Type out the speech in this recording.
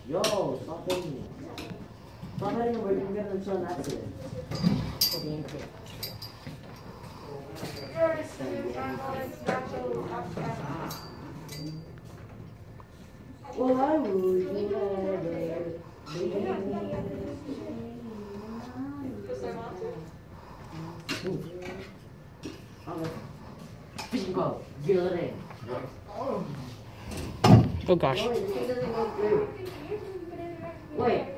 Yo, stop hitting me. Stop hitting him, we're gonna get into an accident. Well, I would never Bingo, get in. Oh gosh. Wait, this thing doesn't go through. Wait.